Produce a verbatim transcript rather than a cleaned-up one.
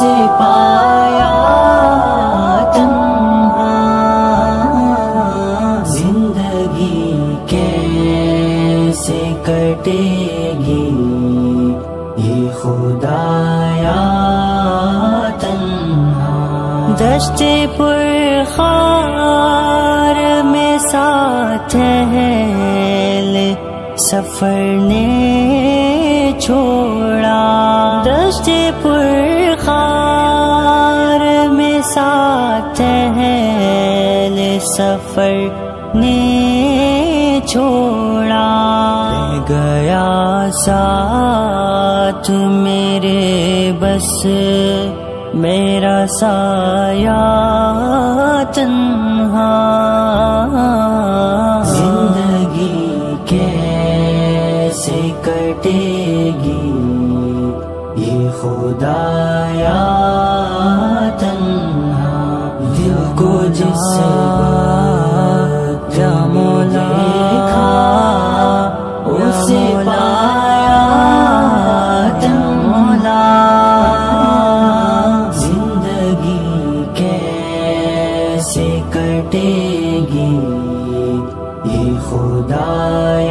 اسے پایا تنہا، زندگی کیسے کٹے گی یہ خدایا تنہا۔ دشت پرخار میں ساتھ اہل سفر نے چھوڑا، دشت پرخار میں ساتھ اہل سفر نے چھوڑا، رہ گیا ساتھ میرے بس میرا سایہ تنہا۔ زندگی کیسے کٹے گی یہ خدایا تنہا، دل کو جس بات مولا اسے پایا تنہا۔ زندگی کیسے کٹے گی یہ خدا